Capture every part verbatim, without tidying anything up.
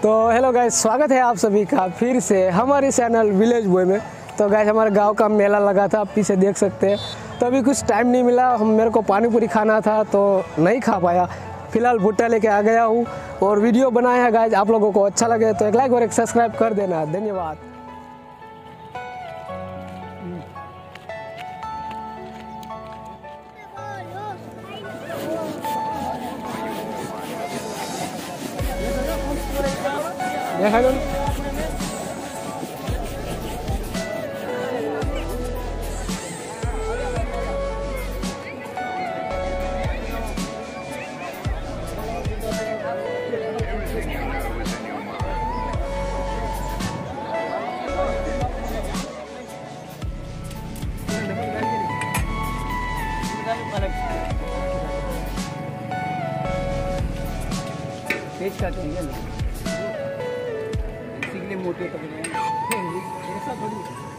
तो hello guys, स्वागत है आप सभी का फिर से हमारे चैनल विलेज बॉय में। तो गाइस हमारे गांव का मेला लगा था, आप पीछे देख सकते हैं। तो अभी कुछ टाइम नहीं मिला, हम मेरे को पानी पूरी खाना था तो नहीं खा पाया। फिलहाल भुट्टा लेके आ गया हूँ और वीडियो बनाया है गाइस। आप लोगों को अच्छा लगे तो एक लाइक और एक सब्सक्राइब कर देना। धन्यवाद। देखा तेज का चाहिए ना, इसी के लिए मोटे पकड़े हैं, ऐसा थोड़ी।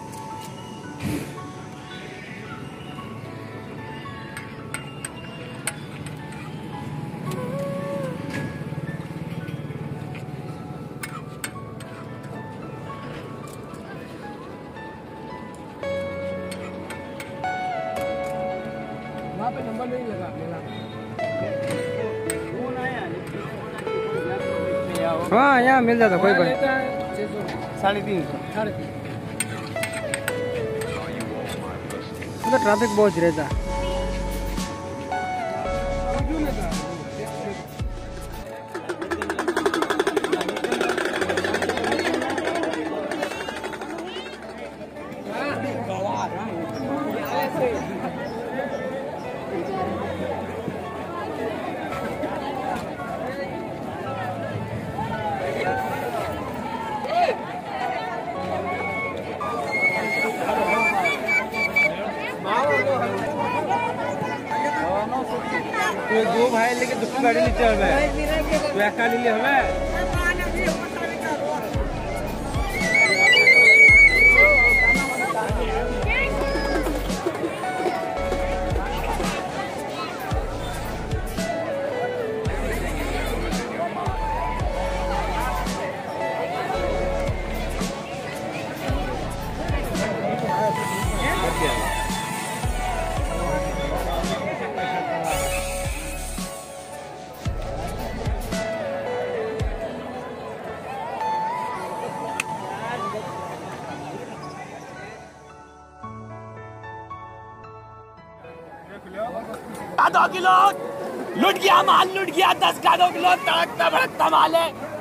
वहाँ पे नंबर नहीं लगा मेला। हाँ यहाँ मिल जाता कोई बात। साढ़े तीन सौ साढ़े तीन मतलब ट्रैफिक बहुत रहता है। तो दो भाई लेके दूसरी गाड़ी नीचे हमें तो एक गाड़ी ले हमें दो किलो लुट गया माल, लुट गया दस का दो किलो तड़कता भड़कता माल है।